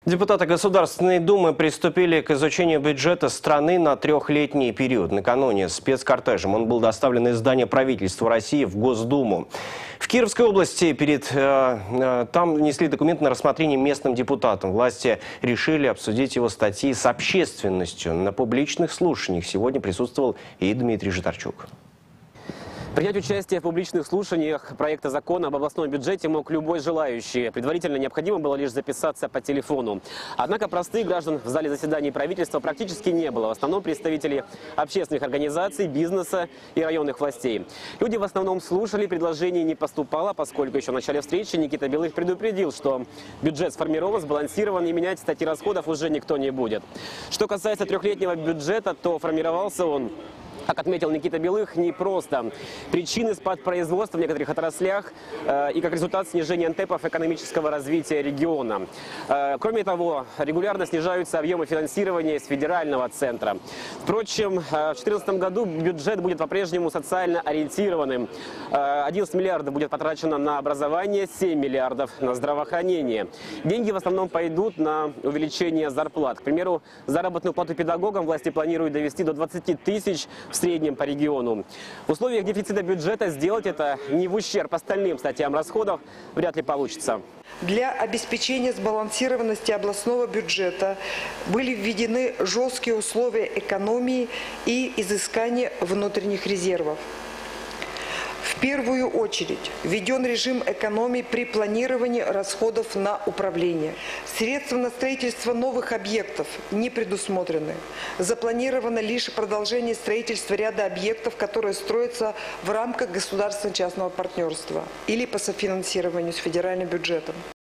Депутаты Государственной Думы приступили к изучению бюджета страны на трехлетний период. Накануне спецкортежем он был доставлен из здания правительства России в Госдуму. В Кировской области там внесли документ на рассмотрение местным депутатам. Власти решили обсудить его статьи с общественностью. На публичных слушаниях сегодня присутствовал и Дмитрий Житарчук. Принять участие в публичных слушаниях проекта закона об областном бюджете мог любой желающий. Предварительно необходимо было лишь записаться по телефону. Однако простых граждан в зале заседаний правительства практически не было. В основном представители общественных организаций, бизнеса и районных властей. Люди в основном слушали, предложений не поступало, поскольку еще в начале встречи Никита Белых предупредил, что бюджет сформирован, сбалансирован и менять статьи расходов уже никто не будет. Что касается трехлетнего бюджета, то формировался он, как отметил Никита Белых, непросто. Причины — спад производства в некоторых отраслях и как результат снижения темпов экономического развития региона. Кроме того, регулярно снижаются объемы финансирования с федерального центра. Впрочем, в 2014 году бюджет будет по-прежнему социально ориентированным. 11 миллиардов будет потрачено на образование, 7 миллиардов на здравоохранение. Деньги в основном пойдут на увеличение зарплат. К примеру, заработную плату педагогам власти планируют довести до 20 тысяч в среднем по региону. В условиях дефицита бюджета сделать это не в ущерб остальным статьям расходов вряд ли получится. Для обеспечения сбалансированности областного бюджета были введены жесткие условия экономии и изыскания внутренних резервов. В первую очередь введен режим экономии при планировании расходов на управление. Средства на строительство новых объектов не предусмотрены. Запланировано лишь продолжение строительства ряда объектов, которые строятся в рамках государственно-частного партнерства или по софинансированию с федеральным бюджетом.